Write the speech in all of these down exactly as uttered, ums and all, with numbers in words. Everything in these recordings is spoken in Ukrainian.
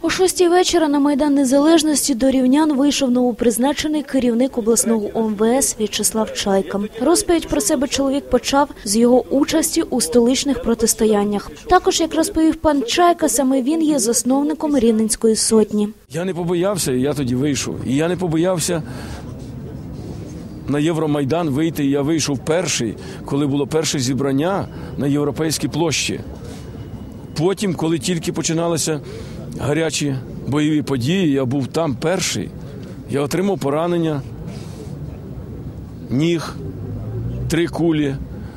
О шостій вечора на Майдан Незалежності до рівнян вийшов новопризначений керівник обласного О Ем Ве Ес В'ячеслав Чайка. Розповідь про себе чоловік почав з його участі у столичних протистояннях. Також, як розповів пан Чайка, саме він є засновником Рівненської сотні. Я не побоявся, і я тоді вийшов. І я не побоявся на Євромайдан вийти. Я вийшов перший, коли було перше зібрання на Європейській площі. Потім, коли тільки починалися гарячі бойові події, я був там перший. Я отримав поранення, ніг, три кулі,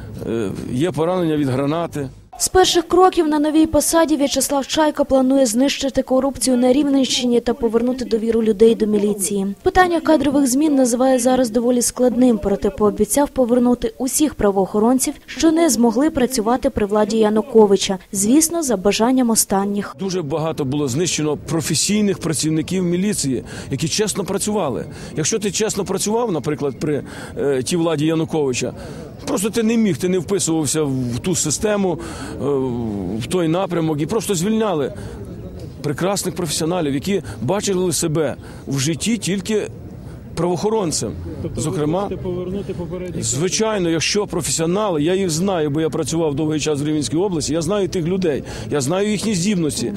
є поранення від гранати. З перших кроків на новій посаді В'ячеслав Чайка планує знищити корупцію на Рівненщині та повернути довіру людей до міліції. Питання кадрових змін називає зараз доволі складним, проте пообіцяв повернути усіх правоохоронців, що не змогли працювати при владі Януковича, звісно, за бажанням останніх. Дуже багато було знищено професійних працівників міліції, які чесно працювали. Якщо ти чесно працював, наприклад, при е, тій владі Януковича, просто ти не міг, ти не вписувався в ту систему, в той напрямок, і просто звільняли прекрасних професіоналів, які бачили себе в житті тільки правоохоронцем. Тобто Зокрема, повернути попередніх... звичайно, якщо професіонали, я їх знаю, бо я працював довгий час в Рівненській області, я знаю тих людей, я знаю їхні здібності.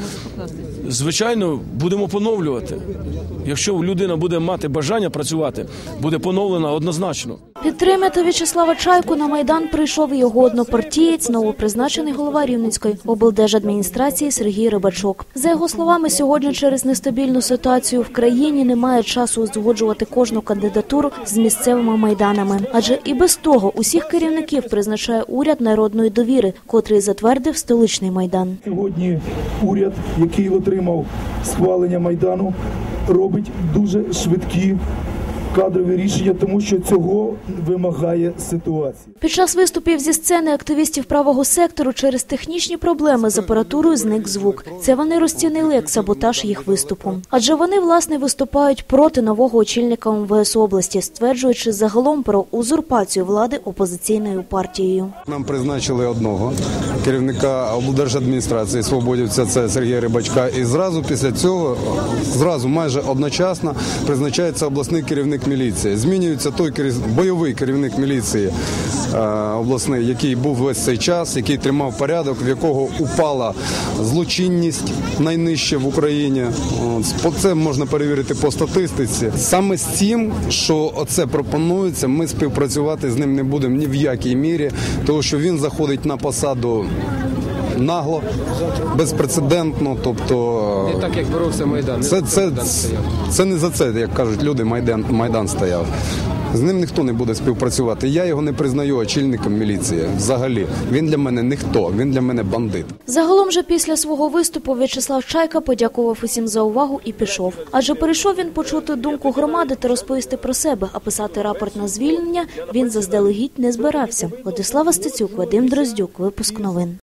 Звичайно, будемо поновлювати. Якщо людина буде мати бажання працювати, буде поновлена однозначно. Підтримати В'ячеслава Чайку на Майдан прийшов його однопартієць, новопризначений голова Рівненської облдержадміністрації Сергій Рибачок. За його словами, сьогодні через нестабільну ситуацію в країні немає часу узгоджувати кожну кандидатуру з місцевими майданами. Адже і без того усіх керівників призначає уряд народної довіри, котрий затвердив столичний Майдан. Сьогодні уряд, який отримав схвалення Майдану, робить дуже швидкі кадрові рішення, тому що цього вимагає ситуація. Під час виступів зі сцени активістів правого сектору через технічні проблеми з апаратурою зник звук. Це вони розцінили як саботаж їх виступу. Адже вони, власне, виступають проти нового очільника О Ем Ве Ес області, стверджуючи загалом про узурпацію влади опозиційною партією. Нам призначили одного керівника облдержадміністрації свободівця, це Сергія Рибачка, і зразу після цього, зразу майже одночасно призначається обласний керівник міліції. Змінюється той керів... бойовий керівник міліції е, обласний, який був весь цей час, який тримав порядок, в якого упала злочинність найнижче в Україні. От, це можна перевірити по статистиці. Саме з цим, що оце пропонується, ми співпрацювати з ним не будемо ні в якій мірі, тому що він заходить на посаду нагло, безпрецедентно, тобто... Не так, як боровся Майдан. Це, це, це, це не за це, як кажуть люди, Майдан, Майдан стояв. З ним ніхто не буде співпрацювати. Я його не признаю очільником міліції взагалі. Він для мене ніхто, він для мене бандит. Загалом же після свого виступу В'ячеслав Чайка подякував усім за увагу і пішов. Адже перейшов він почути думку громади та розповісти про себе, а писати рапорт на звільнення він заздалегідь не збирався. Владислава Стецюк, Вадим Дроздюк, випуск новин.